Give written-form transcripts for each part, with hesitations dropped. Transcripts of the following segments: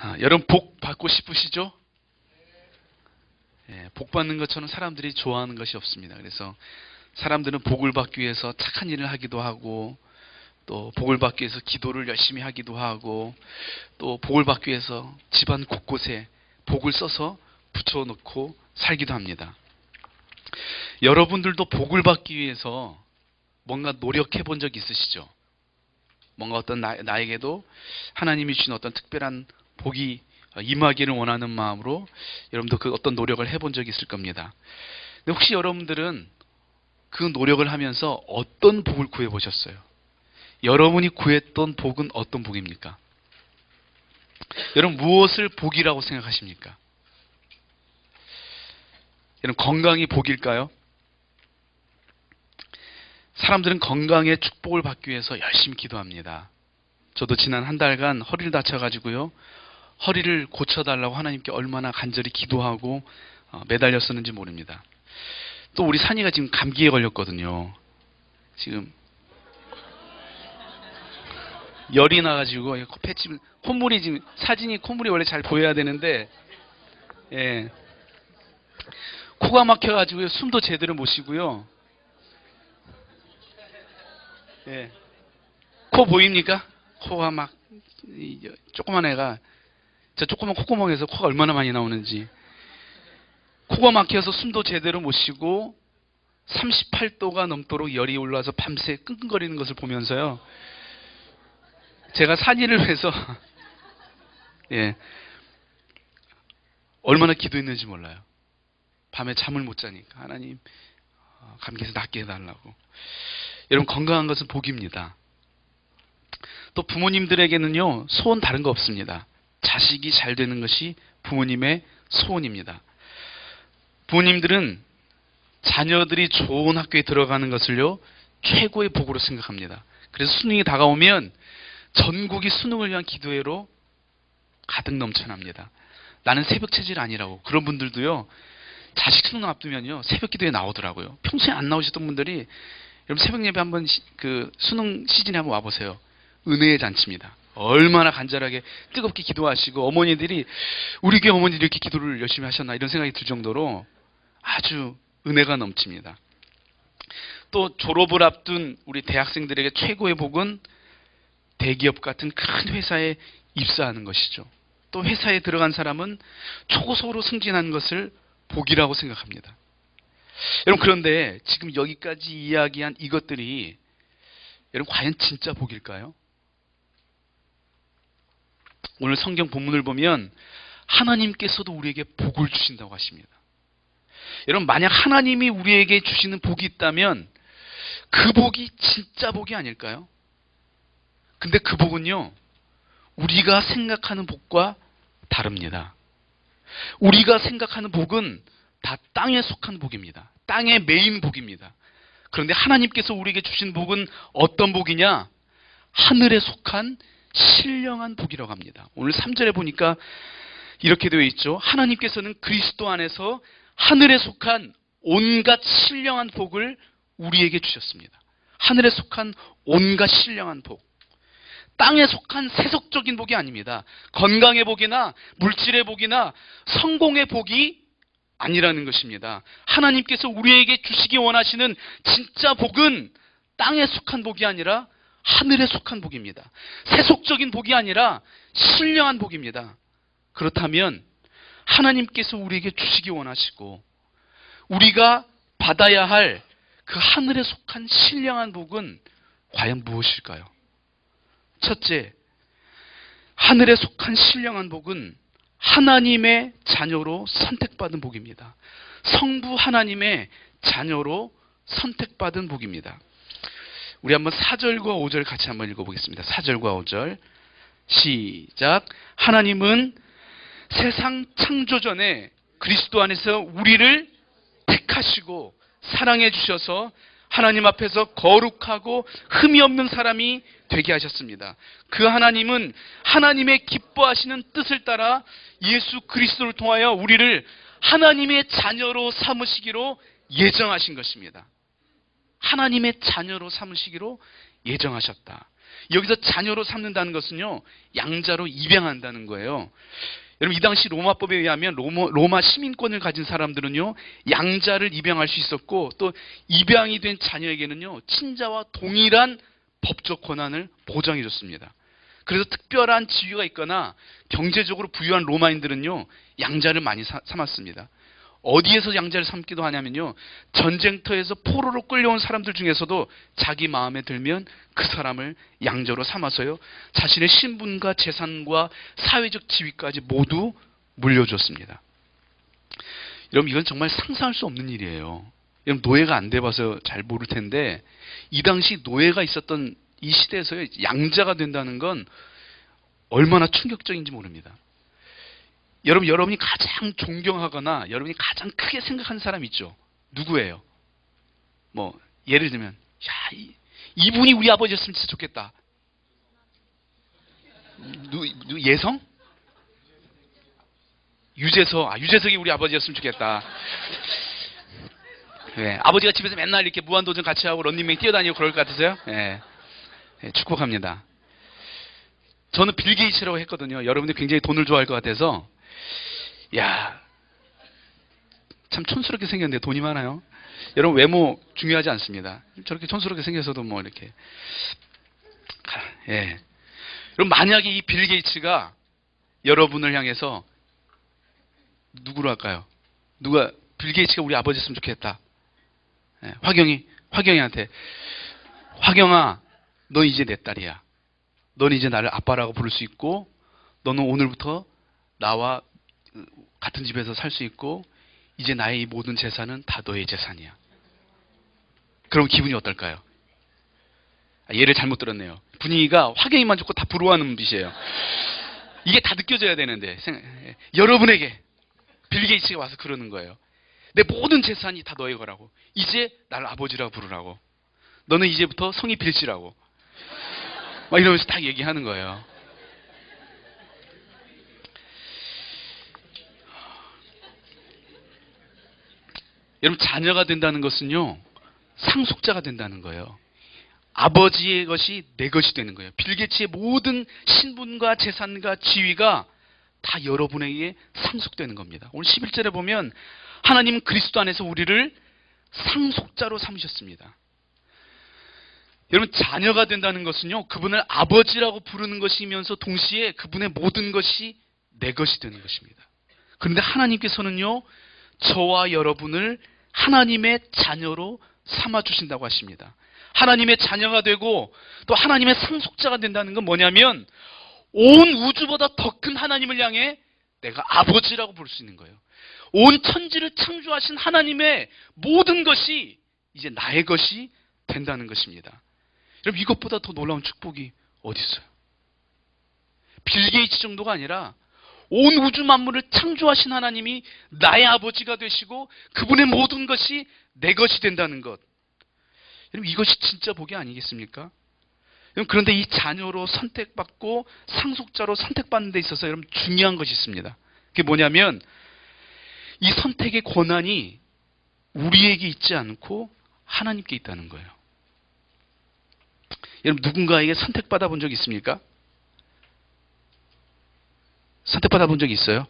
여러분 복 받고 싶으시죠? 예, 복 받는 것처럼 사람들이 좋아하는 것이 없습니다. 그래서 사람들은 복을 받기 위해서 착한 일을 하기도 하고, 또 복을 받기 위해서 기도를 열심히 하기도 하고, 또 복을 받기 위해서 집안 곳곳에 복을 써서 붙여놓고 살기도 합니다. 여러분들도 복을 받기 위해서 뭔가 노력해 본 적 있으시죠? 뭔가 어떤 나에게도 하나님이 주신 어떤 특별한 복이 임하기를 원하는 마음으로 여러분도 그 어떤 노력을 해본 적이 있을 겁니다. 근데 혹시 여러분들은 그 노력을 하면서 어떤 복을 구해 보셨어요? 여러분이 구했던 복은 어떤 복입니까? 여러분 무엇을 복이라고 생각하십니까? 여러분 건강이 복일까요? 사람들은 건강의 축복을 받기 위해서 열심히 기도합니다. 저도 지난 한 달간 허리를 다쳐가지고요. 허리를 고쳐달라고 하나님께 얼마나 간절히 기도하고 매달렸었는지 모릅니다. 또 우리 산이가 지금 감기에 걸렸거든요. 지금 열이 나가지고 패치, 콧물이 지금 사진이 콧물이 원래 잘 보여야 되는데 예, 코가 막혀가지고 숨도 제대로 못 쉬고요. 예, 코 보입니까? 코가 막 조그만 애가 저 조그만 콧구멍에서 코가 얼마나 많이 나오는지 코가 막혀서 숨도 제대로 못 쉬고 38도가 넘도록 열이 올라와서 밤새 끙끙거리는 것을 보면서요. 제가 산일을 해서 예, 얼마나 기도했는지 몰라요. 밤에 잠을 못 자니까 하나님 감기에서 낫게 해달라고. 여러분 건강한 것은 복입니다. 또 부모님들에게는요 소원 다른 거 없습니다. 자식이 잘 되는 것이 부모님의 소원입니다. 부모님들은 자녀들이 좋은 학교에 들어가는 것을요 최고의 복으로 생각합니다. 그래서 수능이 다가오면 전국이 수능을 위한 기도회로 가득 넘쳐납니다. 나는 새벽 체질 아니라고. 그런 분들도요 자식 수능 앞두면요 새벽 기도에 나오더라고요. 평소에 안 나오셨던 분들이 여러분 새벽 예배 한번 그 수능 시즌에 한번 와보세요. 은혜의 잔치입니다. 얼마나 간절하게 뜨겁게 기도하시고 어머니들이 우리 교회 어머니들이 이렇게 기도를 열심히 하셨나 이런 생각이 들 정도로 아주 은혜가 넘칩니다. 또 졸업을 앞둔 우리 대학생들에게 최고의 복은 대기업 같은 큰 회사에 입사하는 것이죠. 또 회사에 들어간 사람은 초고속으로 승진하는 것을 복이라고 생각합니다. 여러분 그런데 지금 여기까지 이야기한 이것들이 여러분 과연 진짜 복일까요? 오늘 성경 본문을 보면 하나님께서도 우리에게 복을 주신다고 하십니다. 여러분 만약 하나님이 우리에게 주시는 복이 있다면 그 복이 진짜 복이 아닐까요? 근데 그 복은요 우리가 생각하는 복과 다릅니다. 우리가 생각하는 복은 다 땅에 속한 복입니다. 땅의 메인 복입니다. 그런데 하나님께서 우리에게 주신 복은 어떤 복이냐? 하늘에 속한 신령한 복이라고 합니다. 오늘 3절에 보니까 이렇게 되어 있죠. 하나님께서는 그리스도 안에서 하늘에 속한 온갖 신령한 복을 우리에게 주셨습니다. 하늘에 속한 온갖 신령한 복. 땅에 속한 세속적인 복이 아닙니다. 건강의 복이나 물질의 복이나 성공의 복이 아니라는 것입니다. 하나님께서 우리에게 주시기 원하시는 진짜 복은 땅에 속한 복이 아니라 하늘에 속한 복입니다. 세속적인 복이 아니라 신령한 복입니다. 그렇다면 하나님께서 우리에게 주시기 원하시고 우리가 받아야 할 그 하늘에 속한 신령한 복은 과연 무엇일까요? 첫째, 하늘에 속한 신령한 복은 하나님의 자녀로 선택받은 복입니다. 성부 하나님의 자녀로 선택받은 복입니다. 우리 한번 4절과 5절 같이 한번 읽어보겠습니다. 4절과 5절 시작. 하나님은 세상 창조 전에 그리스도 안에서 우리를 택하시고 사랑해 주셔서 하나님 앞에서 거룩하고 흠이 없는 사람이 되게 하셨습니다. 그 하나님은 하나님의 기뻐하시는 뜻을 따라 예수 그리스도를 통하여 우리를 하나님의 자녀로 삼으시기로 예정하신 것입니다. 하나님의 자녀로 삼으시기로 예정하셨다. 여기서 자녀로 삼는다는 것은요, 양자로 입양한다는 거예요. 여러분, 이 당시 로마법에 의하면 로마 시민권을 가진 사람들은요, 양자를 입양할 수 있었고, 또 입양이 된 자녀에게는요, 친자와 동일한 법적 권한을 보장해 줬습니다. 그래서 특별한 지위가 있거나 경제적으로 부유한 로마인들은요, 양자를 많이 삼았습니다. 어디에서 양자를 삼기도 하냐면요, 전쟁터에서 포로로 끌려온 사람들 중에서도 자기 마음에 들면 그 사람을 양자로 삼아서요, 자신의 신분과 재산과 사회적 지위까지 모두 물려줬습니다. 여러분, 이건 정말 상상할 수 없는 일이에요. 여러분, 노예가 안 돼봐서 잘 모를 텐데, 이 당시 노예가 있었던 이 시대에서 양자가 된다는 건 얼마나 충격적인지 모릅니다. 여러분이 가장 존경하거나 여러분이 가장 크게 생각하는 사람 있죠? 누구예요? 뭐 예를 들면, 야, 이분이 우리 아버지였으면 진짜 좋겠다. 예성? 유재석이 우리 아버지였으면 좋겠다. 네, 아버지가 집에서 맨날 이렇게 무한도전 같이 하고 런닝맨 뛰어다니고 그럴 것 같으세요? 네, 축복합니다. 저는 빌 게이츠라고 했거든요. 여러분들 굉장히 돈을 좋아할 것 같아서, 야, 참 촌스럽게 생겼는데 돈이 많아요. 여러분, 외모 중요하지 않습니다. 저렇게 촌스럽게 생겨서도 뭐 이렇게. 예. 여러분, 만약에 이 빌 게이츠가 여러분을 향해서 누구로 할까요? 빌 게이츠가 우리 아버지였으면 좋겠다. 예, 화경이한테, 화경아, 너 이제 내 딸이야. 너는 이제 나를 아빠라고 부를 수 있고, 너는 오늘부터 나와 같은 집에서 살 수 있고, 이제 나의 이 모든 재산은 다 너의 재산이야. 그럼 기분이 어떨까요? 예를 잘못 들었네요. 분위기가 화경이만 좋고 다 부러워하는 눈빛이에요. 이게 다 느껴져야 되는데, 여러분에게 빌 게이츠가 와서 그러는 거예요. 내 모든 재산이 다 너의 거라고. 이제 나를 아버지라고 부르라고. 너는 이제부터 성이 빌씨라고. 막 이러면서 딱 얘기하는 거예요. 여러분, 자녀가 된다는 것은요, 상속자가 된다는 거예요. 아버지의 것이 내 것이 되는 거예요. 빌 게이츠의 모든 신분과 재산과 지위가 다 여러분에게 상속되는 겁니다. 오늘 11절에 보면 하나님은 그리스도 안에서 우리를 상속자로 삼으셨습니다. 여러분, 자녀가 된다는 것은요, 그분을 아버지라고 부르는 것이면서 동시에 그분의 모든 것이 내 것이 되는 것입니다. 그런데 하나님께서는요, 저와 여러분을 하나님의 자녀로 삼아주신다고 하십니다. 하나님의 자녀가 되고 또 하나님의 상속자가 된다는 건 뭐냐면, 온 우주보다 더 큰 하나님을 향해 내가 아버지라고 부를 수 있는 거예요. 온 천지를 창조하신 하나님의 모든 것이 이제 나의 것이 된다는 것입니다. 여러분, 이것보다 더 놀라운 축복이 어디 있어요? 빌 게이츠 정도가 아니라 온 우주 만물을 창조하신 하나님이 나의 아버지가 되시고 그분의 모든 것이 내 것이 된다는 것. 여러분, 이것이 진짜 복이 아니겠습니까? 여러분, 그런데 이 자녀로 선택받고 상속자로 선택받는 데 있어서 여러분, 중요한 것이 있습니다. 그게 뭐냐면, 이 선택의 권한이 우리에게 있지 않고 하나님께 있다는 거예요. 여러분, 누군가에게 선택받아 본 적 있습니까? 선택받아 본 적이 있어요?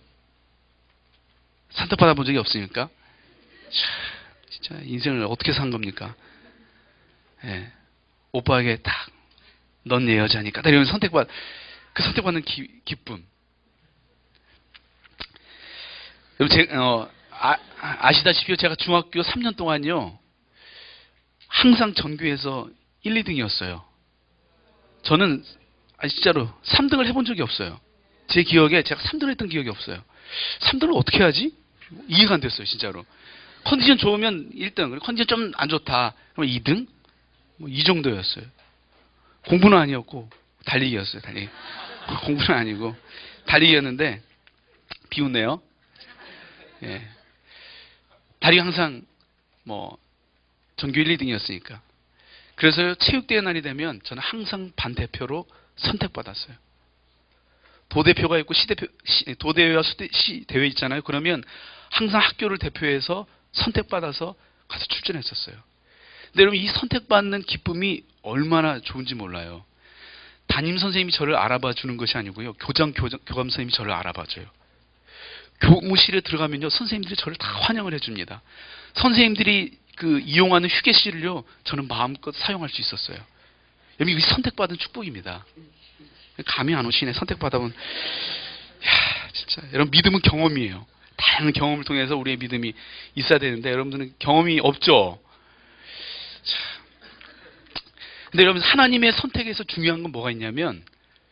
선택받아 본 적이 없으니까? 진짜 인생을 어떻게 산 겁니까? 예. 오빠에게 딱, 넌 내 여자니까. 이러면 그 선택받는 기쁨. 여러분, 아시다시피 제가 중학교 3년 동안요, 항상 전교에서 1, 2등이었어요. 저는 진짜로 3등을 해본 적이 없어요. 제 기억에 제가 3등을 했던 기억이 없어요. 3등을 어떻게 하지? 이해가 안 됐어요, 진짜로. 컨디션 좋으면 1등, 컨디션 좀 안 좋다, 그러면 2등? 뭐 이 정도였어요. 공부는 아니었고 달리기였어요. 달리기. 공부는 아니고 달리기였는데 비웃네요. 예. 달리기 항상 뭐 전교 1, 2등이었으니까. 그래서 체육대회 날이 되면 저는 항상 반대표로 선택받았어요. 도대표가 있고 도대회와 시대회 있잖아요. 그러면 항상 학교를 대표해서 선택받아서 가서 출전했었어요. 근데 여러분, 이 선택받는 기쁨이 얼마나 좋은지 몰라요. 담임 선생님이 저를 알아봐 주는 것이 아니고요. 교감 선생님이 저를 알아봐 줘요. 교무실에 들어가면요. 선생님들이 저를 다 환영을 해줍니다. 선생님들이 이용하는 휴게실을요. 저는 마음껏 사용할 수 있었어요. 여러분, 이게 선택받은 축복입니다. 감이 안 오시네. 선택받아본. 야, 진짜. 여러분, 믿음은 경험이에요. 다양한 경험을 통해서 우리의 믿음이 있어야 되는데 여러분들은 경험이 없죠. 자. 근데 여러분, 하나님의 선택에서 중요한 건 뭐가 있냐면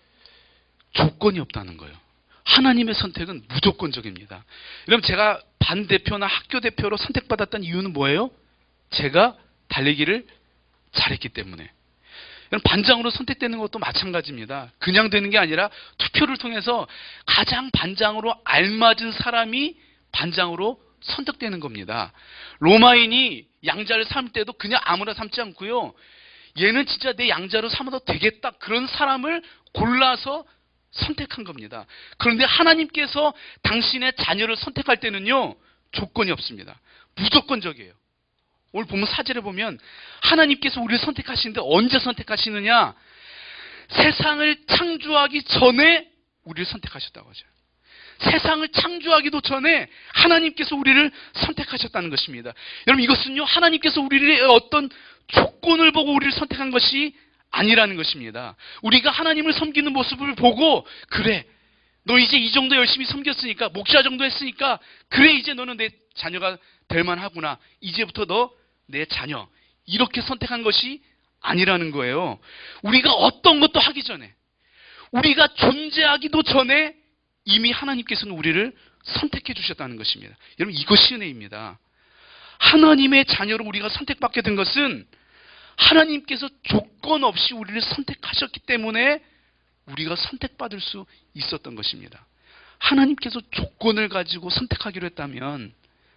조건이 없다는 거예요. 하나님의 선택은 무조건적입니다. 여러분, 제가 반 대표나 학교 대표로 선택받았던 이유는 뭐예요? 제가 달리기를 잘했기 때문에. 여러분, 반장으로 선택되는 것도 마찬가지입니다. 그냥 되는 게 아니라 투표를 통해서 가장 반장으로 알맞은 사람이 반장으로 선택되는 겁니다. 로마인이 양자를 삼을 때도 그냥 아무나 삼지 않고요. 얘는 진짜 내 양자로 삼아도 되겠다. 그런 사람을 골라서 선택한 겁니다. 그런데 하나님께서 당신의 자녀를 선택할 때는요. 조건이 없습니다. 무조건적이에요. 오늘 보면 사절에 보면 하나님께서 우리를 선택하시는데 언제 선택하시느냐? 세상을 창조하기 전에 우리를 선택하셨다고 하죠. 세상을 창조하기도 전에 하나님께서 우리를 선택하셨다는 것입니다. 여러분, 이것은요, 하나님께서 우리의 어떤 조건을 보고 우리를 선택한 것이 아니라는 것입니다. 우리가 하나님을 섬기는 모습을 보고, 그래, 너 이제 이 정도 열심히 섬겼으니까, 목자 정도 했으니까, 그래, 이제 너는 내 자녀가 될 만하구나. 이제부터 너 내 자녀. 이렇게 선택한 것이 아니라는 거예요. 우리가 어떤 것도 하기 전에, 우리가 존재하기도 전에 이미 하나님께서는 우리를 선택해 주셨다는 것입니다. 여러분, 이것이 은혜입니다. 하나님의 자녀로 우리가 선택받게 된 것은 하나님께서 조건 없이 우리를 선택하셨기 때문에 우리가 선택받을 수 있었던 것입니다. 하나님께서 조건을 가지고 선택하기로 했다면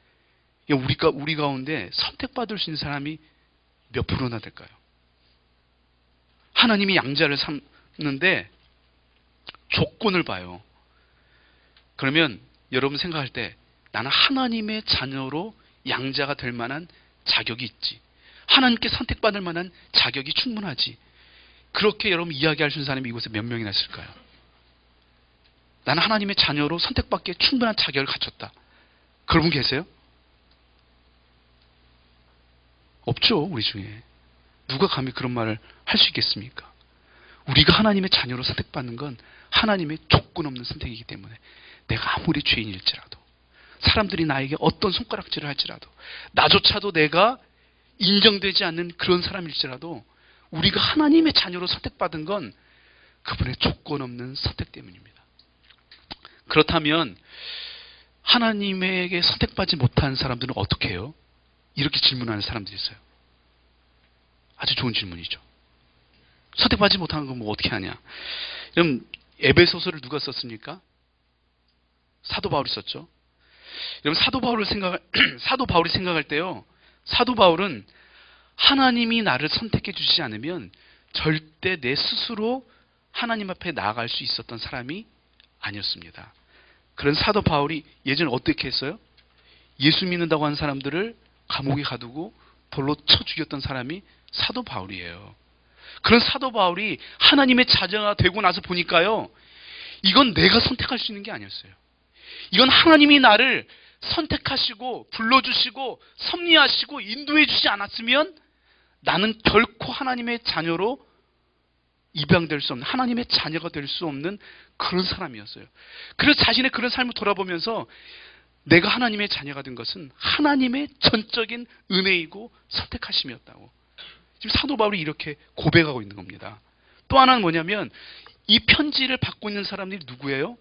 우리 가운데 선택받을 수 있는 사람이 몇 프로나 될까요? 하나님이 양자를 삼는데 조건을 봐요. 그러면 여러분 생각할 때 나는 하나님의 자녀로 양자가 될 만한 자격이 있지. 하나님께 선택받을 만한 자격이 충분하지. 그렇게 여러분 이야기할 수 있는 사람이 이곳에 몇 명이나 있을까요? 나는 하나님의 자녀로 선택받기에 충분한 자격을 갖췄다. 그런 분 계세요? 없죠, 우리 중에. 누가 감히 그런 말을 할 수 있겠습니까? 우리가 하나님의 자녀로 선택받는 건 하나님의 조건 없는 선택이기 때문에 내가 아무리 죄인일지라도, 사람들이 나에게 어떤 손가락질을 할지라도, 나조차도 내가 인정되지 않는 그런 사람일지라도 우리가 하나님의 자녀로 선택받은 건 그분의 조건 없는 선택 때문입니다. 그렇다면 하나님에게 선택받지 못한 사람들은 어떻게 해요? 이렇게 질문하는 사람들이 있어요. 아주 좋은 질문이죠. 선택받지 못한 건 뭐 어떻게 하냐? 여러분, 에베소서를 누가 썼습니까? 사도 바울이 썼죠. 여러분, 사도 바울이 생각할 때요, 사도 바울은 하나님이 나를 선택해 주시지 않으면 절대 내 스스로 하나님 앞에 나아갈 수 있었던 사람이 아니었습니다. 그런 사도 바울이 예전에 어떻게 했어요? 예수 믿는다고 하는 사람들을 감옥에 가두고 돌로 쳐 죽였던 사람이 사도 바울이에요. 그런 사도 바울이 하나님의 자녀가 되고 나서 보니까요, 이건 내가 선택할 수 있는 게 아니었어요. 이건 하나님이 나를 선택하시고 불러주시고 섭리하시고 인도해 주지 않았으면 나는 결코 하나님의 자녀로 입양될 수 없는, 하나님의 자녀가 될 수 없는 그런 사람이었어요. 그래서 자신의 그런 삶을 돌아보면서 내가 하나님의 자녀가 된 것은 하나님의 전적인 은혜이고 선택하심이었다고. 지금 사도 바울이 이렇게 고백하고 있는 겁니다. 또 하나는 뭐냐면 이 편지를 받고 있는 사람들이 누구예요?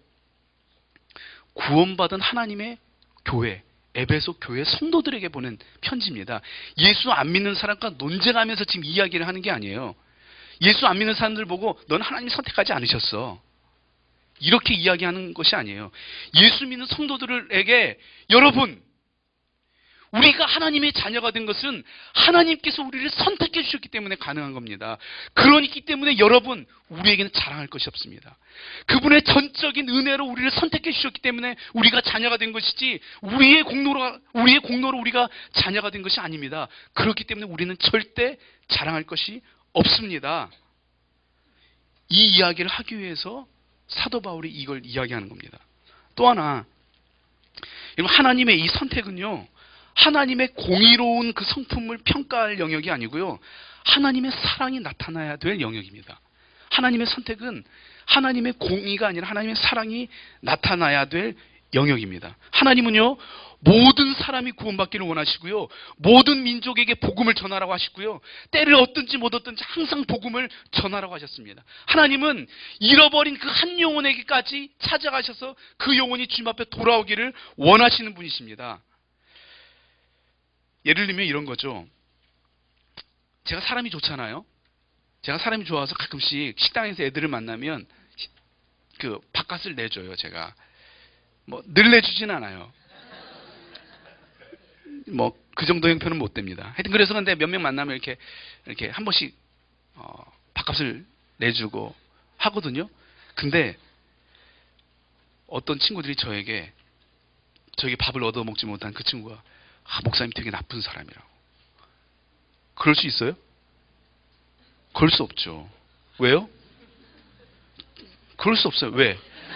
구원받은 하나님의 교회, 에베소 교회 성도들에게 보낸 편지입니다. 예수 안 믿는 사람과 논쟁하면서 지금 이야기를 하는 게 아니에요. 예수 안 믿는 사람들 보고 넌 하나님 선택하지 않으셨어. 이렇게 이야기하는 것이 아니에요. 예수 믿는 성도들에게 여러분, 우리가 하나님의 자녀가 된 것은 하나님께서 우리를 선택해 주셨기 때문에 가능한 겁니다. 그러기 때문에 여러분, 우리에게는 자랑할 것이 없습니다. 그분의 전적인 은혜로 우리를 선택해 주셨기 때문에 우리가 자녀가 된 것이지 우리의 공로로 우리가 자녀가 된 것이 아닙니다. 그렇기 때문에 우리는 절대 자랑할 것이 없습니다. 이 이야기를 하기 위해서 사도 바울이 이걸 이야기하는 겁니다. 또 하나, 여러분, 하나님의 이 선택은요, 하나님의 공의로운 그 성품을 평가할 영역이 아니고요, 하나님의 사랑이 나타나야 될 영역입니다. 하나님의 선택은 하나님의 공의가 아니라 하나님의 사랑이 나타나야 될 영역입니다. 하나님은요, 모든 사람이 구원받기를 원하시고요, 모든 민족에게 복음을 전하라고 하시고요, 때를 얻든지 못 얻든지 항상 복음을 전하라고 하셨습니다. 하나님은 잃어버린 그 한 영혼에게까지 찾아가셔서 그 영혼이 주님 앞에 돌아오기를 원하시는 분이십니다. 예를 들면 이런 거죠. 제가 사람이 좋잖아요. 제가 사람이 좋아서 가끔씩 식당에서 애들을 만나면 그 밥값을 내줘요. 제가 뭐 늘 내주진 않아요. 뭐 그 정도 형편은 못 됩니다. 하여튼 그래서 근데 몇 명 만나면 이렇게 한 번씩 밥값을 내주고 하거든요. 근데 어떤 친구들이 저에게 밥을 얻어 먹지 못한 그 친구가 목사님 되게 나쁜 사람이라고. 그럴 수 있어요? 그럴 수 없죠. 왜요? 그럴 수 없어요. 왜?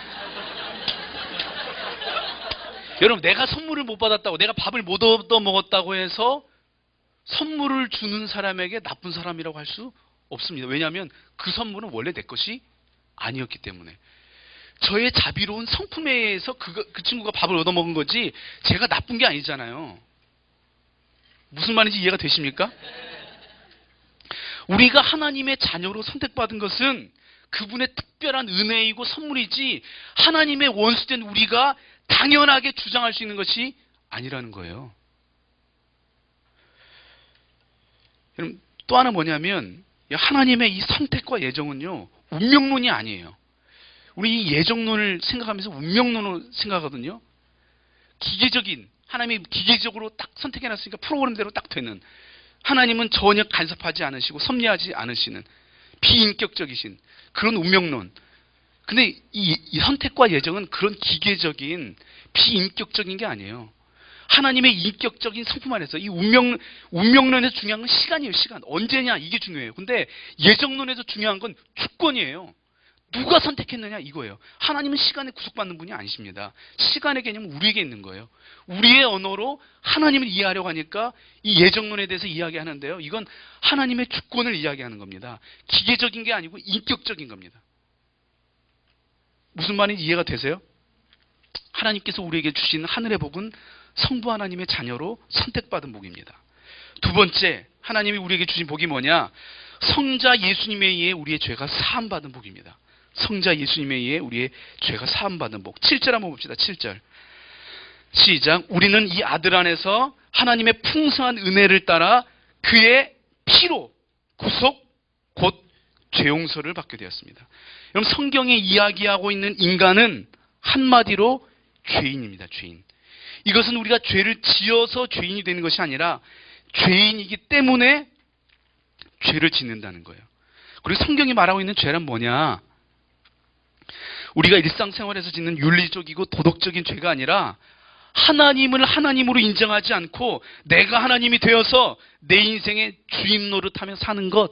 여러분, 내가 선물을 못 받았다고, 내가 밥을 못 얻어 먹었다고 해서 선물을 주는 사람에게 나쁜 사람이라고 할 수 없습니다. 왜냐하면 그 선물은 원래 내 것이 아니었기 때문에. 저의 자비로운 성품에 의해서 그 친구가 밥을 얻어 먹은 거지 제가 나쁜 게 아니잖아요. 무슨 말인지 이해가 되십니까? 우리가 하나님의 자녀로 선택받은 것은 그분의 특별한 은혜이고 선물이지 하나님의 원수된 우리가 당연하게 주장할 수 있는 것이 아니라는 거예요. 여러분, 또 하나 뭐냐면 하나님의 이 선택과 예정은요, 운명론이 아니에요. 우리 이 예정론을 생각하면서 운명론을 생각하거든요. 기계적인, 하나님이 기계적으로 딱 선택해놨으니까 프로그램대로 딱 되는, 하나님은 전혀 간섭하지 않으시고 섭리하지 않으시는 비인격적이신 그런 운명론. 근데 이 선택과 예정은 그런 기계적인 비인격적인 게 아니에요. 하나님의 인격적인 성품 안에서 이 운명론에서 중요한 건 시간이에요. 시간. 언제냐 이게 중요해요. 근데 예정론에서 중요한 건 주권이에요. 누가 선택했느냐 이거예요. 하나님은 시간에 구속받는 분이 아니십니다. 시간의 개념은 우리에게 있는 거예요. 우리의 언어로 하나님을 이해하려고 하니까 이 예정론에 대해서 이야기하는데요. 이건 하나님의 주권을 이야기하는 겁니다. 기계적인 게 아니고 인격적인 겁니다. 무슨 말인지 이해가 되세요? 하나님께서 우리에게 주신 하늘의 복은 성부 하나님의 자녀로 선택받은 복입니다. 두 번째, 하나님이 우리에게 주신 복이 뭐냐? 성자 예수님에 의해 우리의 죄가 사함받은 복입니다. 성자 예수님에 의해 우리의 죄가 사함받은 복. 7절 한번 봅시다. 7절. 시작. 우리는 이 아들 안에서 하나님의 풍성한 은혜를 따라 그의 피로 구속 곧 죄용서를 받게 되었습니다. 여러분, 성경에 이야기하고 있는 인간은 한마디로 죄인입니다. 죄인. 이것은 우리가 죄를 지어서 죄인이 되는 것이 아니라 죄인이기 때문에 죄를 짓는다는 거예요. 그리고 성경이 말하고 있는 죄란 뭐냐? 우리가 일상생활에서 짓는 윤리적이고 도덕적인 죄가 아니라 하나님을 하나님으로 인정하지 않고 내가 하나님이 되어서 내 인생의 주인 노릇하며 사는 것,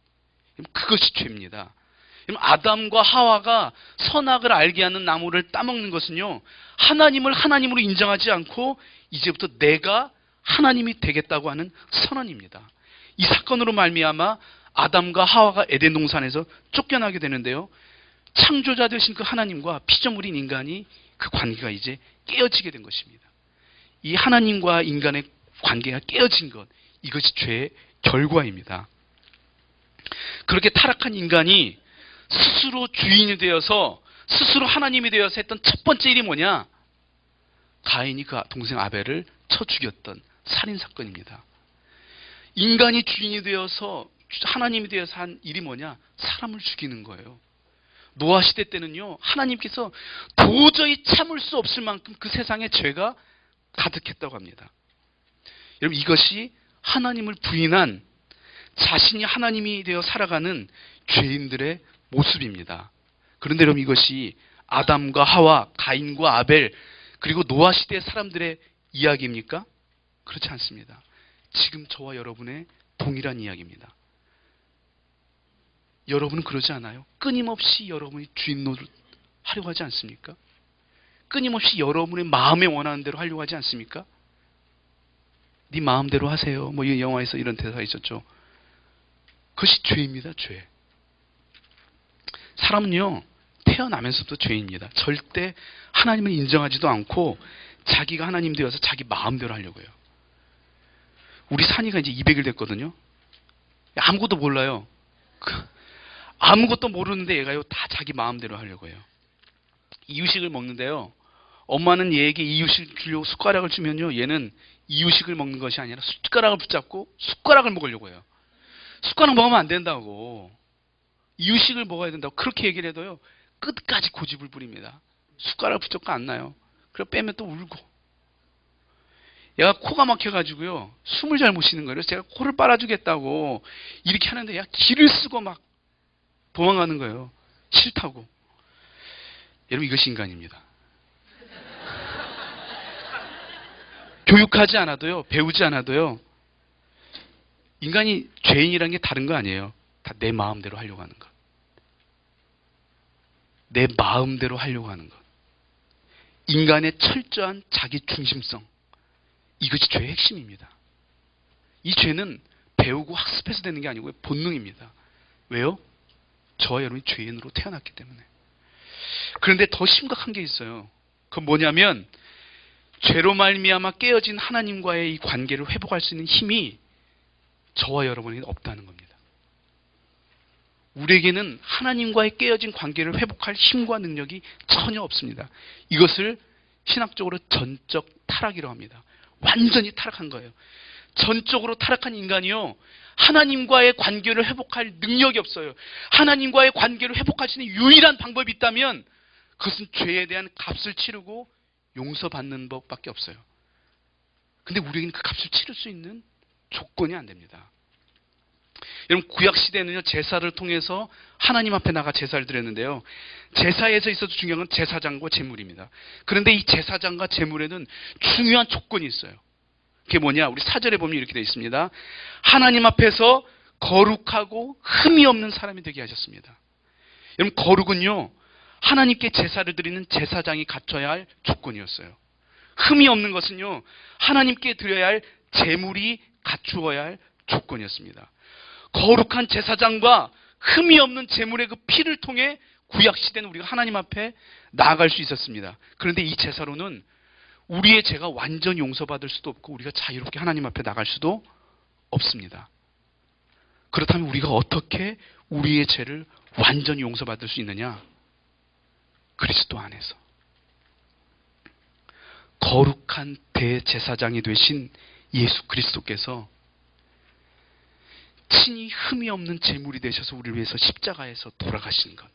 그것이 죄입니다. 아담과 하와가 선악을 알게 하는 나무를 따먹는 것은요, 하나님을 하나님으로 인정하지 않고 이제부터 내가 하나님이 되겠다고 하는 선언입니다. 이 사건으로 말미암아 아담과 하와가 에덴 동산에서 쫓겨나게 되는데요, 창조자 되신 그 하나님과 피조물인 인간이 그 관계가 이제 깨어지게 된 것입니다. 이 하나님과 인간의 관계가 깨어진 것, 이것이 죄의 결과입니다. 그렇게 타락한 인간이 스스로 주인이 되어서 스스로 하나님이 되어서 했던 첫 번째 일이 뭐냐? 가인이 그 동생 아벨을 쳐 죽였던 살인사건입니다. 인간이 주인이 되어서 하나님이 되어서 한 일이 뭐냐? 사람을 죽이는 거예요. 노아 시대 때는요, 하나님께서 도저히 참을 수 없을 만큼 그 세상에 죄가 가득했다고 합니다. 여러분, 이것이 하나님을 부인한 자신이 하나님이 되어 살아가는 죄인들의 모습입니다. 그런데 여러분, 이것이 아담과 하와, 가인과 아벨, 그리고 노아 시대 사람들의 이야기입니까? 그렇지 않습니다. 지금 저와 여러분의 동일한 이야기입니다. 여러분은 그러지 않아요? 끊임없이 여러분이 주인 노릇 하려고 하지 않습니까? 끊임없이 여러분의 마음에 원하는 대로 하려고 하지 않습니까? 네 마음대로 하세요. 뭐 이 영화에서 이런 대사가 있었죠. 그것이 죄입니다. 죄. 사람은요, 태어나면서부터 죄입니다. 절대 하나님을 인정하지도 않고 자기가 하나님 되어서 자기 마음대로 하려고 해요. 우리 산이가 이제 200일 됐거든요. 아무것도 몰라요. 아무것도 모르는데 얘가요, 다 자기 마음대로 하려고 해요. 이유식을 먹는데요, 엄마는 얘에게 이유식 주려고 숟가락을 주면요, 얘는 이유식을 먹는 것이 아니라 숟가락을 붙잡고 숟가락을 먹으려고 해요. 숟가락 먹으면 안 된다고. 이유식을 먹어야 된다고 그렇게 얘기를 해도요, 끝까지 고집을 부립니다. 숟가락 붙잡고 안 나요. 그래 빼면 또 울고. 얘가 코가 막혀가지고요, 숨을 잘 못 쉬는 거예요. 그래서 제가 코를 빨아주겠다고 이렇게 하는데 얘가 기를 쓰고 막 도망가는 거예요. 싫다고. 여러분, 이것이 인간입니다. 교육하지 않아도요, 배우지 않아도요, 인간이 죄인이라는 게 다른 거 아니에요. 다 내 마음대로 하려고 하는 것. 내 마음대로 하려고 하는 것. 인간의 철저한 자기 중심성. 이것이 죄의 핵심입니다. 이 죄는 배우고 학습해서 되는 게 아니고요, 본능입니다. 왜요? 저와 여러분이 죄인으로 태어났기 때문에. 그런데 더 심각한 게 있어요. 그건 뭐냐면, 죄로 말미암아 깨어진 하나님과의 이 관계를 회복할 수 있는 힘이 저와 여러분에게 없다는 겁니다. 우리에게는 하나님과의 깨어진 관계를 회복할 힘과 능력이 전혀 없습니다. 이것을 신학적으로 전적 타락이라고 합니다. 완전히 타락한 거예요. 전적으로 타락한 인간이요, 하나님과의 관계를 회복할 능력이 없어요. 하나님과의 관계를 회복할 수 있는 유일한 방법이 있다면 그것은 죄에 대한 값을 치르고 용서받는 법밖에 없어요. 근데 우리에게는 그 값을 치를 수 있는 조건이 안 됩니다. 여러분, 구약시대는요, 제사를 통해서 하나님 앞에 나가 제사를 드렸는데요, 제사에서 있어도 중요한 건 제사장과 제물입니다. 그런데 이 제사장과 제물에는 중요한 조건이 있어요. 그게 뭐냐? 우리 4절에 보면 이렇게 되어 있습니다. 하나님 앞에서 거룩하고 흠이 없는 사람이 되게 하셨습니다. 여러분, 거룩은요, 하나님께 제사를 드리는 제사장이 갖춰야 할 조건이었어요. 흠이 없는 것은요, 하나님께 드려야 할 제물이 갖추어야 할 조건이었습니다. 거룩한 제사장과 흠이 없는 제물의 그 피를 통해 구약시대는 우리가 하나님 앞에 나아갈 수 있었습니다. 그런데 이 제사로는 우리의 죄가 완전히 용서받을 수도 없고 우리가 자유롭게 하나님 앞에 나갈 수도 없습니다. 그렇다면 우리가 어떻게 우리의 죄를 완전히 용서받을 수 있느냐? 그리스도 안에서. 거룩한 대제사장이 되신 예수 그리스도께서 친히 흠이 없는 제물이 되셔서 우리를 위해서 십자가에서 돌아가신 것.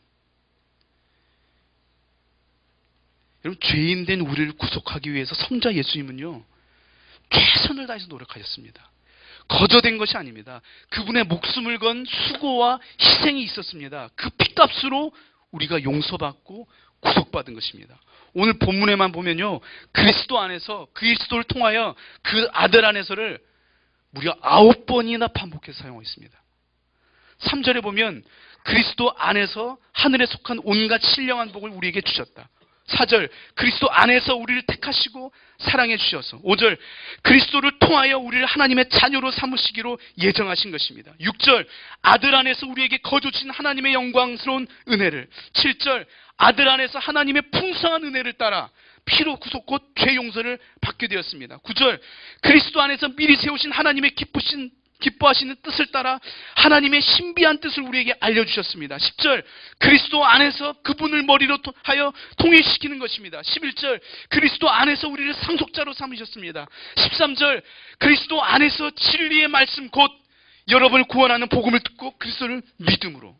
여러분, 죄인 된 우리를 구속하기 위해서 성자 예수님은요, 최선을 다해서 노력하셨습니다. 거저된 것이 아닙니다. 그분의 목숨을 건 수고와 희생이 있었습니다. 그 피값으로 우리가 용서받고 구속받은 것입니다. 오늘 본문에만 보면요, 그리스도 안에서, 그리스도를 통하여 그 아들 안에서를 무려 9번이나 반복해서 사용하고 있습니다. 3절에 보면 그리스도 안에서 하늘에 속한 온갖 신령한 복을 우리에게 주셨다. 4절, 그리스도 안에서 우리를 택하시고 사랑해 주셔서. 5절, 그리스도를 통하여 우리를 하나님의 자녀로 삼으시기로 예정하신 것입니다. 6절, 아들 안에서 우리에게 거저 주신 하나님의 영광스러운 은혜를. 7절, 아들 안에서 하나님의 풍성한 은혜를 따라 피로 구속 곧 죄 용서를 받게 되었습니다. 9절, 그리스도 안에서 미리 세우신 하나님의 기뻐하시는 뜻을 따라 하나님의 신비한 뜻을 우리에게 알려주셨습니다. 10절, 그리스도 안에서 그분을 머리로 하여 통일시키는 것입니다. 11절, 그리스도 안에서 우리를 상속자로 삼으셨습니다. 13절, 그리스도 안에서 진리의 말씀 곧 여러분을 구원하는 복음을 듣고 그리스도를 믿음으로.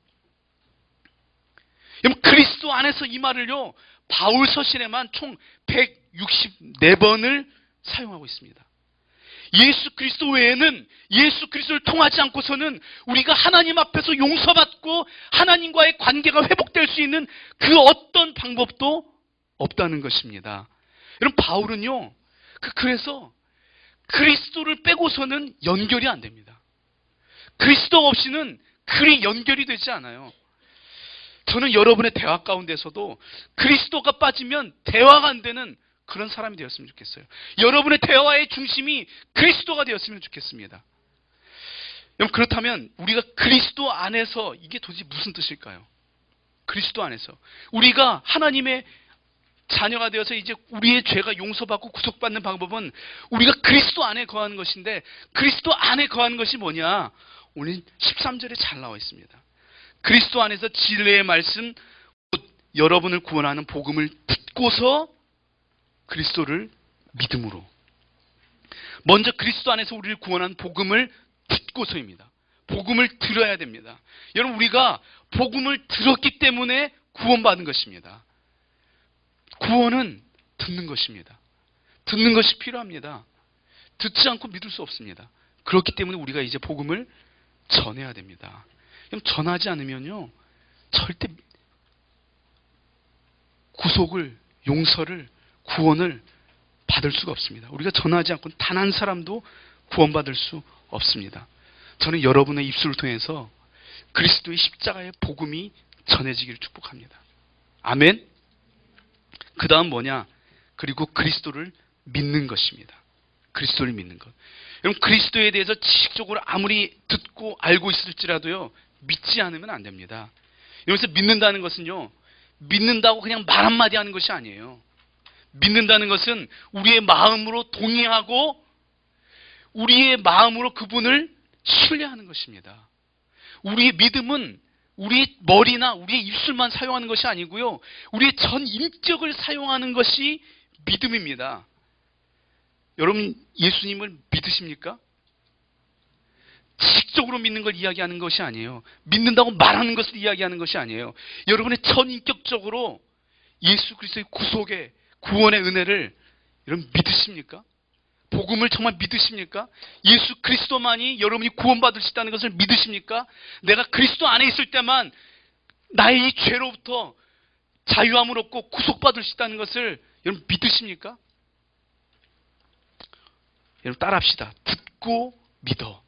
여러분, 그리스도 안에서 이 말을요, 바울 서신에만 총 164번을 사용하고 있습니다. 예수 그리스도 외에는, 예수 그리스도를 통하지 않고서는 우리가 하나님 앞에서 용서받고 하나님과의 관계가 회복될 수 있는 그 어떤 방법도 없다는 것입니다. 여러분, 바울은요, 그래서 그리스도를 빼고서는 연결이 안 됩니다. 그리스도 없이는 그리 연결이 되지 않아요. 저는 여러분의 대화 가운데서도 그리스도가 빠지면 대화가 안 되는 그런 사람이 되었으면 좋겠어요. 여러분의 대화의 중심이 그리스도가 되었으면 좋겠습니다. 여러분, 그렇다면 우리가 그리스도 안에서, 이게 도대체 무슨 뜻일까요? 그리스도 안에서 우리가 하나님의 자녀가 되어서 이제 우리의 죄가 용서받고 구속받는 방법은 우리가 그리스도 안에 거하는 것인데, 그리스도 안에 거하는 것이 뭐냐? 오늘 13절에 잘 나와 있습니다. 그리스도 안에서 진리의 말씀, 곧 여러분을 구원하는 복음을 듣고서 그리스도를 믿음으로. 먼저 그리스도 안에서 우리를 구원한 복음을 듣고서입니다. 복음을 들어야 됩니다. 여러분, 우리가 복음을 들었기 때문에 구원받은 것입니다. 구원은 듣는 것입니다. 듣는 것이 필요합니다. 듣지 않고 믿을 수 없습니다. 그렇기 때문에 우리가 이제 복음을 전해야 됩니다. 그럼 전하지 않으면요, 절대 구속을, 용서를, 구원을 받을 수가 없습니다. 우리가 전하지 않고 단 한 사람도 구원받을 수 없습니다. 저는 여러분의 입술을 통해서 그리스도의 십자가의 복음이 전해지기를 축복합니다. 아멘. 그 다음 뭐냐? 그리고 그리스도를 믿는 것입니다. 그리스도를 믿는 것. 여러분, 그리스도에 대해서 지식적으로 아무리 듣고 알고 있을지라도요, 믿지 않으면 안 됩니다. 여기서 믿는다는 것은요, 믿는다고 그냥 말 한마디 하는 것이 아니에요. 믿는다는 것은 우리의 마음으로 동의하고 우리의 마음으로 그분을 신뢰하는 것입니다. 우리의 믿음은 우리의 머리나 우리의 입술만 사용하는 것이 아니고요, 우리의 전 인격을 사용하는 것이 믿음입니다. 여러분, 예수님을 믿으십니까? 지식적으로 믿는 걸 이야기하는 것이 아니에요. 믿는다고 말하는 것을 이야기하는 것이 아니에요. 여러분의 전 인격적으로 예수 그리스도의 구속의 구원의 은혜를 여러분 믿으십니까? 복음을 정말 믿으십니까? 예수 그리스도만이 여러분이 구원받을 수 있다는 것을 믿으십니까? 내가 그리스도 안에 있을 때만 나의 이 죄로부터 자유함을 얻고 구속받을 수 있다는 것을 여러분 믿으십니까? 여러분 따라합시다. 듣고 믿어.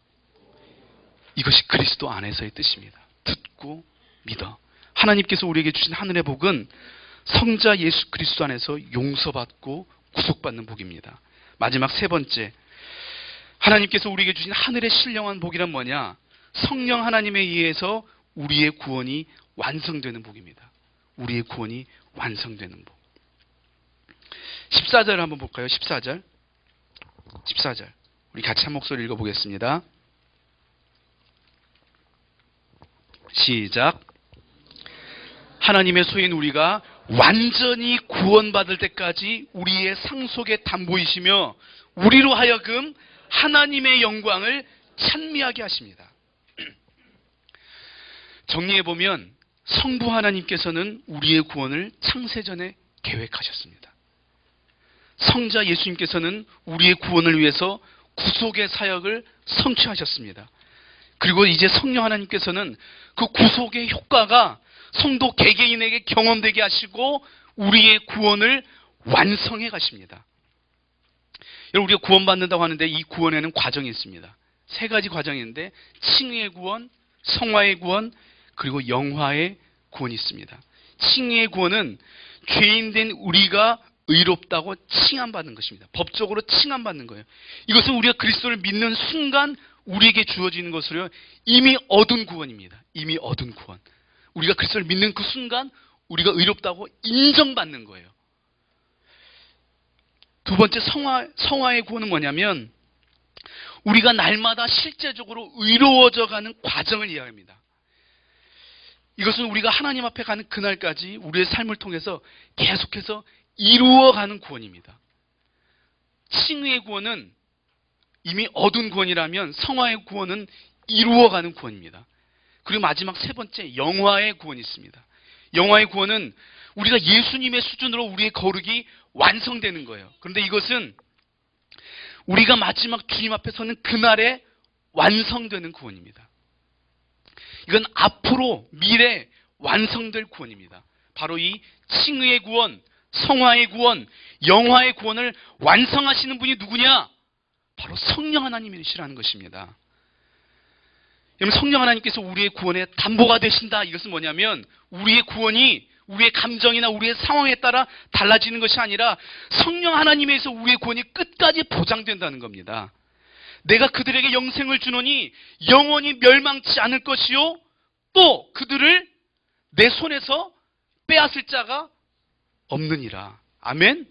이것이 그리스도 안에서의 뜻입니다. 듣고 믿어. 하나님께서 우리에게 주신 하늘의 복은 성자 예수 그리스도 안에서 용서받고 구속받는 복입니다. 마지막 세 번째, 하나님께서 우리에게 주신 하늘의 신령한 복이란 뭐냐? 성령 하나님에 의해서 우리의 구원이 완성되는 복입니다. 우리의 구원이 완성되는 복. 14절 한번 볼까요? 14절. 우리 같이 한 목소리 읽어보겠습니다. 시작. 하나님의 소인 우리가 완전히 구원받을 때까지 우리의 상속의 담보이시며 우리로 하여금 하나님의 영광을 찬미하게 하십니다. 정리해보면 성부 하나님께서는 우리의 구원을 창세전에 계획하셨습니다. 성자 예수님께서는 우리의 구원을 위해서 구속의 사역을 성취하셨습니다. 그리고 이제 성령 하나님께서는 그 구속의 효과가 성도 개개인에게 경험되게 하시고 우리의 구원을 완성해 가십니다. 여러분, 우리가 구원받는다고 하는데 이 구원에는 과정이 있습니다. 세 가지 과정이 있는데 칭의의 구원, 성화의 구원, 그리고 영화의 구원이 있습니다. 칭의의 구원은 죄인된 우리가 의롭다고 칭함받는 것입니다. 법적으로 칭함받는 거예요. 이것은 우리가 그리스도를 믿는 순간 우리에게 주어지는 것으로 이미 얻은 구원입니다. 이미 얻은 구원. 우리가 그리스도를 믿는 그 순간 우리가 의롭다고 인정받는 거예요. 두 번째 성화의 구원은 뭐냐면 우리가 날마다 실제적으로 의로워져가는 과정을 이야기합니다. 이것은 우리가 하나님 앞에 가는 그날까지 우리의 삶을 통해서 계속해서 이루어가는 구원입니다. 칭의의 구원은 이미 얻은 구원이라면 성화의 구원은 이루어가는 구원입니다. 그리고 마지막 세 번째 영화의 구원이 있습니다. 영화의 구원은 우리가 예수님의 수준으로 우리의 거룩이 완성되는 거예요. 그런데 이것은 우리가 마지막 주님 앞에 서는 그날에 완성되는 구원입니다. 이건 앞으로 미래 완성될 구원입니다. 바로 이 칭의의 구원, 성화의 구원, 영화의 구원을 완성하시는 분이 누구냐? 바로 성령 하나님이시라는 것입니다. 여러분, 성령 하나님께서 우리의 구원의 담보가 되신다. 이것은 뭐냐면 우리의 구원이 우리의 감정이나 우리의 상황에 따라 달라지는 것이 아니라 성령 하나님에서 우리의 구원이 끝까지 보장된다는 겁니다. 내가 그들에게 영생을 주노니 영원히 멸망치 않을 것이요 또 그들을 내 손에서 빼앗을 자가 없느니라. 아멘.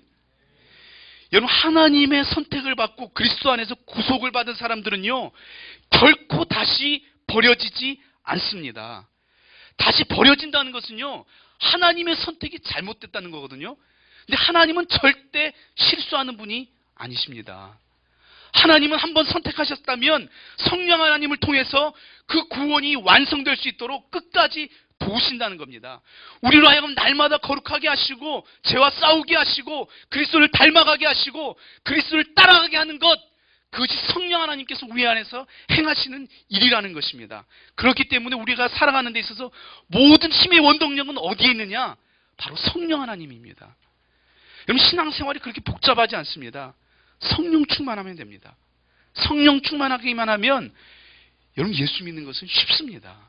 여러분, 하나님의 선택을 받고 그리스도 안에서 구속을 받은 사람들은요 결코 다시 버려지지 않습니다. 다시 버려진다는 것은요 하나님의 선택이 잘못됐다는 거거든요. 근데 하나님은 절대 실수하는 분이 아니십니다. 하나님은 한번 선택하셨다면 성령 하나님을 통해서 그 구원이 완성될 수 있도록 끝까지 도우신다는 겁니다. 우리로 하여금 날마다 거룩하게 하시고 죄와 싸우게 하시고 그리스도를 닮아가게 하시고 그리스도를 따라가게 하는 것, 그것이 성령 하나님께서 우리 안에서 행하시는 일이라는 것입니다. 그렇기 때문에 우리가 살아가는 데 있어서 모든 힘의 원동력은 어디에 있느냐? 바로 성령 하나님입니다. 여러분, 신앙생활이 그렇게 복잡하지 않습니다. 성령 충만하면 됩니다. 성령 충만하기만 하면 여러분, 예수 믿는 것은 쉽습니다.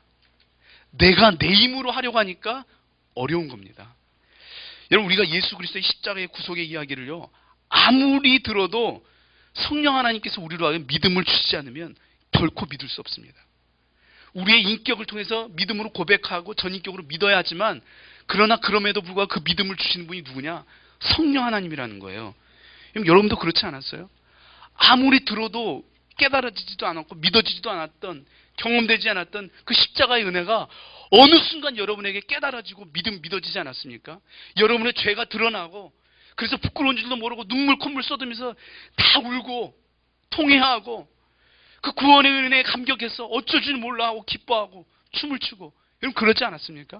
내가 내 힘으로 하려고 하니까 어려운 겁니다. 여러분, 우리가 예수 그리스도의 십자가의 구속의 이야기를요 아무리 들어도 성령 하나님께서 우리로 하여금 믿음을 주시지 않으면 결코 믿을 수 없습니다. 우리의 인격을 통해서 믿음으로 고백하고 전인격으로 믿어야 하지만, 그러나 그럼에도 불구하고 그 믿음을 주시는 분이 누구냐? 성령 하나님이라는 거예요. 여러분도 그렇지 않았어요? 아무리 들어도 깨달아지지도 않았고 믿어지지도 않았던, 경험되지 않았던 그 십자가의 은혜가 어느 순간 여러분에게 깨달아지고 믿어지지 않았습니까? 여러분의 죄가 드러나고 그래서 부끄러운 줄도 모르고 눈물 콧물 쏟으면서 다 울고 통회하고 그 구원의 은혜에 감격해서 어쩔 줄 몰라 하고 기뻐하고 춤을 추고, 여러분 그렇지 않았습니까?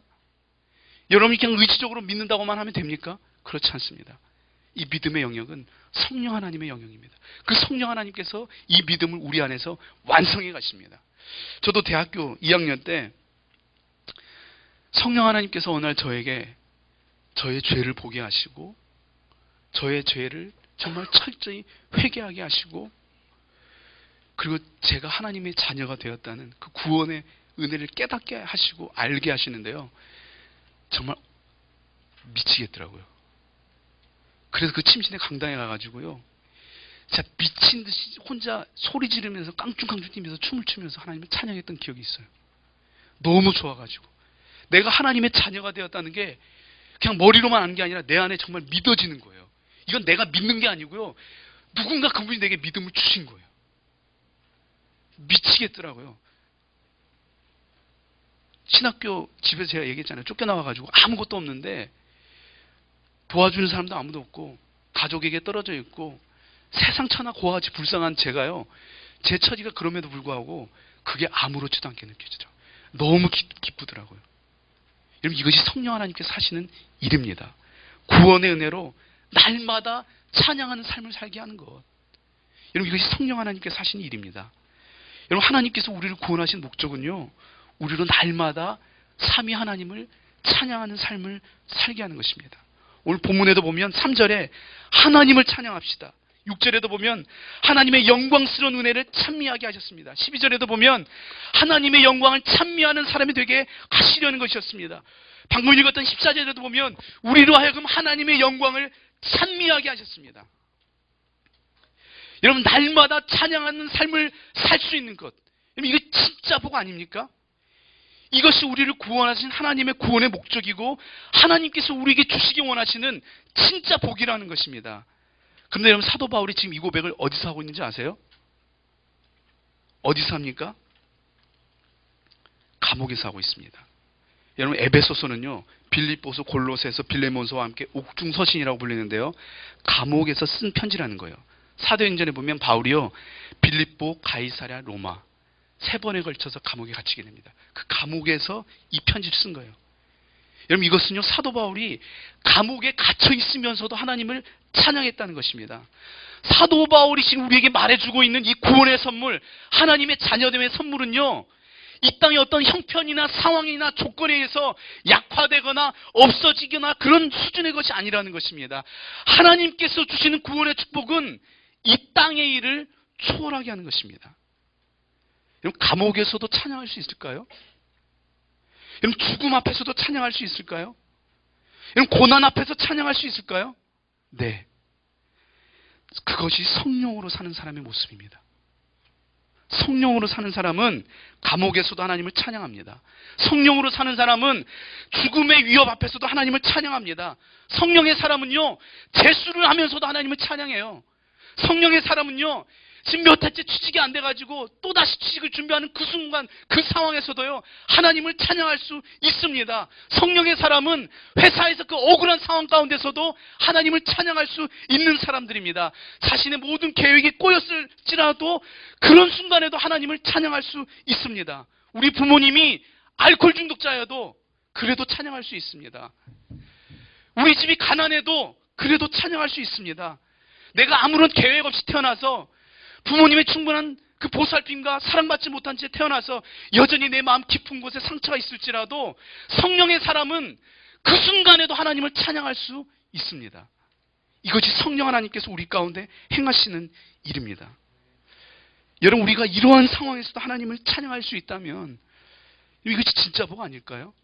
여러분이 그냥 의지적으로 믿는다고만 하면 됩니까? 그렇지 않습니다. 이 믿음의 영역은 성령 하나님의 영역입니다. 그 성령 하나님께서 이 믿음을 우리 안에서 완성해 가십니다. 저도 대학교 2학년 때 성령 하나님께서 어느 날 저에게 저의 죄를 보게 하시고 저의 죄를 정말 철저히 회개하게 하시고, 그리고 제가 하나님의 자녀가 되었다는 그 구원의 은혜를 깨닫게 하시고 알게 하시는데요, 정말 미치겠더라고요. 그래서 그 침신의 강당에 가가지고요 진짜 미친 듯이 혼자 소리 지르면서 깡충깡충 뛰면서 춤을 추면서 하나님을 찬양했던 기억이 있어요. 너무 좋아가지고 내가 하나님의 자녀가 되었다는 게 그냥 머리로만 아는 게 아니라 내 안에 정말 믿어지는 거예요. 이건 내가 믿는 게 아니고요, 누군가 그분이 내게 믿음을 주신 거예요. 미치겠더라고요. 신학교 집에서 제가 얘기했잖아요. 쫓겨나와가지고 아무것도 없는데 도와주는 사람도 아무도 없고 가족에게 떨어져 있고 세상 천하 고아같이 불쌍한 제가요, 제 처지가 그럼에도 불구하고 그게 아무렇지도 않게 느껴지더라고요. 너무 기쁘더라고요. 여러분, 이것이 성령 하나님께서 하시는 일입니다. 구원의 은혜로 날마다 찬양하는 삶을 살게 하는 것. 여러분, 이것이 성령 하나님께서 하시는 일입니다. 여러분, 하나님께서 우리를 구원하신 목적은요, 우리로 날마다 삼위 하나님을 찬양하는 삶을 살게 하는 것입니다. 오늘 본문에도 보면 3절에 하나님을 찬양합시다. 6절에도 보면 하나님의 영광스러운 은혜를 찬미하게 하셨습니다. 12절에도 보면 하나님의 영광을 찬미하는 사람이 되게 하시려는 것이었습니다. 방금 읽었던 14절에도 보면 우리로 하여금 하나님의 영광을 찬미하게 하셨습니다. 여러분, 날마다 찬양하는 삶을 살 수 있는 것, 여러분, 이거 진짜 복 아닙니까? 이것이 우리를 구원하신 하나님의 구원의 목적이고 하나님께서 우리에게 주시기 원하시는 진짜 복이라는 것입니다. 그런데 여러분, 사도 바울이 지금 이 고백을 어디서 하고 있는지 아세요? 어디서 합니까? 감옥에서 하고 있습니다. 여러분, 에베소서는요, 빌립보서, 골로새서, 빌레몬서와 함께 옥중서신이라고 불리는데요, 감옥에서 쓴 편지라는 거예요. 사도행전에 보면 바울이요, 빌립보, 가이사랴, 로마 3번에 걸쳐서 감옥에 갇히게 됩니다. 그 감옥에서 이 편지를 쓴 거예요. 여러분, 이것은요, 사도 바울이 감옥에 갇혀 있으면서도 하나님을 찬양했다는 것입니다. 사도 바울이 지금 우리에게 말해주고 있는 이 구원의 선물, 하나님의 자녀됨의 선물은요, 이 땅의 어떤 형편이나 상황이나 조건에 의해서 약화되거나 없어지거나 그런 수준의 것이 아니라는 것입니다. 하나님께서 주시는 구원의 축복은 이 땅의 일을 초월하게 하는 것입니다. 여러분, 감옥에서도 찬양할 수 있을까요? 여러분, 죽음 앞에서도 찬양할 수 있을까요? 여러분, 고난 앞에서 찬양할 수 있을까요? 네. 그것이 성령으로 사는 사람의 모습입니다. 성령으로 사는 사람은 감옥에서도 하나님을 찬양합니다. 성령으로 사는 사람은 죽음의 위협 앞에서도 하나님을 찬양합니다. 성령의 사람은요, 재수를 하면서도 하나님을 찬양해요. 성령의 사람은요, 지금 몇 해째 취직이 안 돼가지고 또다시 취직을 준비하는 그 순간, 그 상황에서도요, 하나님을 찬양할 수 있습니다. 성령의 사람은 회사에서 그 억울한 상황 가운데서도 하나님을 찬양할 수 있는 사람들입니다. 자신의 모든 계획이 꼬였을지라도 그런 순간에도 하나님을 찬양할 수 있습니다. 우리 부모님이 알코올 중독자여도 그래도 찬양할 수 있습니다. 우리 집이 가난해도 그래도 찬양할 수 있습니다. 내가 아무런 계획 없이 태어나서 부모님의 충분한 그 보살핌과 사랑받지 못한 채 태어나서 여전히 내 마음 깊은 곳에 상처가 있을지라도 성령의 사람은 그 순간에도 하나님을 찬양할 수 있습니다. 이것이 성령 하나님께서 우리 가운데 행하시는 일입니다. 여러분, 우리가 이러한 상황에서도 하나님을 찬양할 수 있다면 이것이 진짜 복 아닐까요?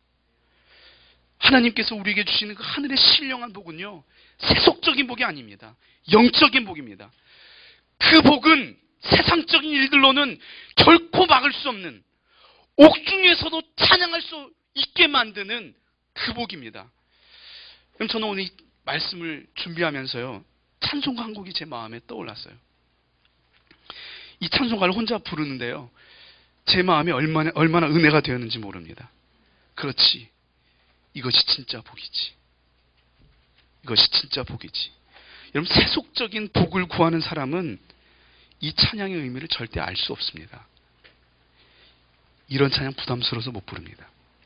하나님께서 우리에게 주시는 그 하늘의 신령한 복은요, 세속적인 복이 아닙니다. 영적인 복입니다. 그 복은 세상적인 일들로는 결코 막을 수 없는, 옥중에서도 찬양할 수 있게 만드는 그 복입니다. 그럼 저는 오늘 이 말씀을 준비하면서요, 찬송가 한 곡이 제 마음에 떠올랐어요. 이 찬송가를 혼자 부르는데요, 제 마음에 얼마나 은혜가 되었는지 모릅니다. 그렇지, 이것이 진짜 복이지. 이것이 진짜 복이지. 여러분, 세속적인 복을 구하는 사람은 이 찬양의 의미를 절대 알 수 없습니다. 이런 찬양 부담스러워서 못 부릅니다.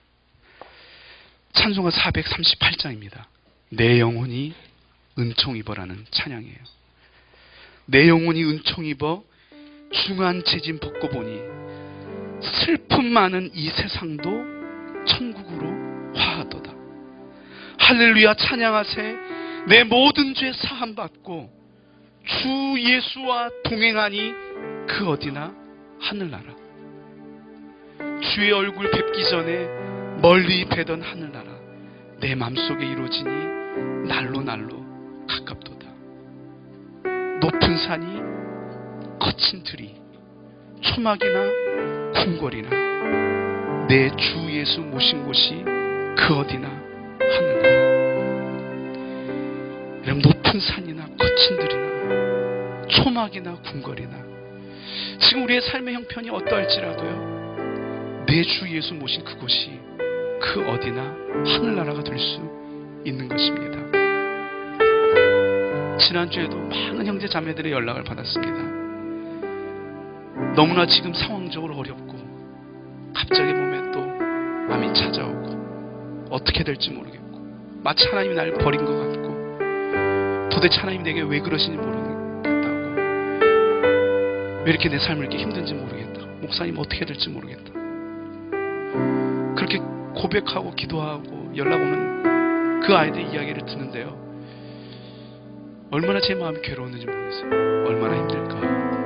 찬송가 438장입니다. 내 영혼이 은총 입어라는 찬양이에요. 내 영혼이 은총 입어 중한 재짐 벗고 보니 슬픔 많은 이 세상도 천국으로 화하도다. 할렐루야 찬양하세. 내 모든 죄 사함 받고 주 예수와 동행하니 그 어디나 하늘나라. 주의 얼굴 뵙기 전에 멀리 뵈던 하늘나라 내 맘속에 이루어지니 날로 가깝도다. 높은 산이 거친 들이 초막이나 궁궐이나 내 주 예수 모신 곳이 그 어디나 하늘나라. 여러분, 높은 산이나 거친 들이나 초막이나 궁궐이나 지금 우리의 삶의 형편이 어떠할지라도요, 내 주 예수 모신 그곳이 그 어디나 하늘나라가 될 수 있는 것입니다. 지난주에도 많은 형제 자매들의 연락을 받았습니다. 너무나 지금 상황적으로 어렵고 갑자기 몸에 또 암이 찾아오고 어떻게 될지 모르겠고 마치 하나님이 날 버린 것 같고 도대체 하나님이 내게 왜 그러시는지 모르겠다고, 왜 이렇게 내 삶을 이렇게 힘든지 모르겠다, 목사님 어떻게 될지 모르겠다, 그렇게 고백하고 기도하고 연락 오는 그 아이들 이야기를 듣는데요, 얼마나 제 마음이 괴로웠는지 모르겠어요. 얼마나 힘들까.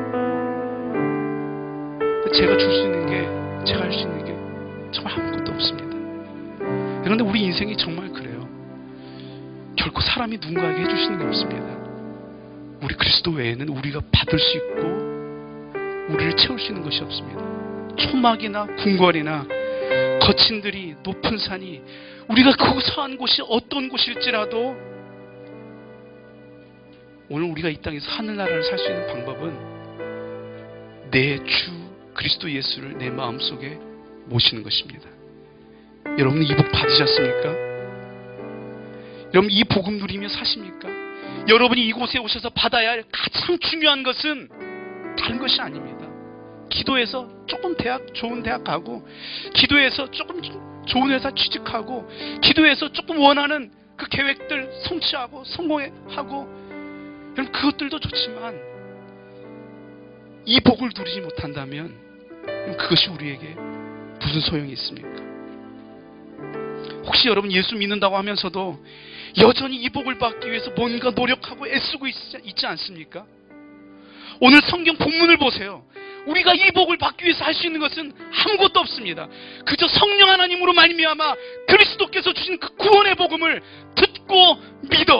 제가 줄 수 있는 게, 제가 할 수 있는 게 정말 아무것도 없습니다. 그런데 우리 인생이 정말 그래요. 결코 사람이 누군가에게 해주시는 게 없습니다. 우리 그리스도 외에는 우리가 받을 수 있고 우리를 채울 수 있는 것이 없습니다. 초막이나 궁궐이나 거친 들이 높은 산이 우리가 그 서한 곳이 어떤 곳일지라도 오늘 우리가 이 땅에서 하늘나라를 살 수 있는 방법은 내 주 그리스도 예수를 내 마음속에 모시는 것입니다. 여러분, 이 복 받으셨습니까? 여러분, 이 복음 누리며 사십니까? 여러분이 이곳에 오셔서 받아야 할 가장 중요한 것은 다른 것이 아닙니다. 기도해서 조금 좋은 대학 가고, 기도해서 조금 좋은 회사 취직하고, 기도해서 조금 원하는 그 계획들 성취하고 성공하고, 여러분, 그것들도 좋지만 이 복을 누리지 못한다면 그것이 우리에게 무슨 소용이 있습니까? 혹시 여러분 예수 믿는다고 하면서도 여전히 이 복을 받기 위해서 뭔가 노력하고 애쓰고 있지 않습니까? 오늘 성경 본문을 보세요. 우리가 이 복을 받기 위해서 할 수 있는 것은 아무것도 없습니다. 그저 성령 하나님으로 말미암아 그리스도께서 주신 그 구원의 복음을 듣고 믿어.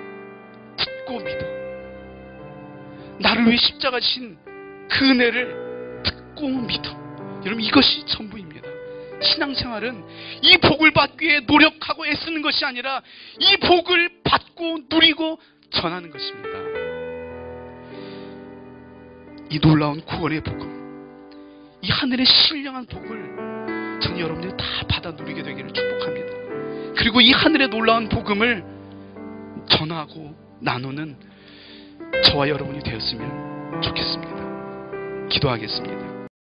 나를 위해 십자가 지신 그 은혜를 듣고 믿어. 여러분, 이것이 전부입니다. 신앙생활은 이 복을 받기 위해 노력하고 애쓰는 것이 아니라 이 복을 받고 누리고 전하는 것입니다. 이 놀라운 구원의 복음, 이 하늘의 신령한 복을 저는 여러분들이 다 받아 누리게 되기를 축복합니다. 그리고 이 하늘의 놀라운 복음을 전하고 나누는 저와 여러분이 되었으면 좋겠습니다. 기도하겠습니다.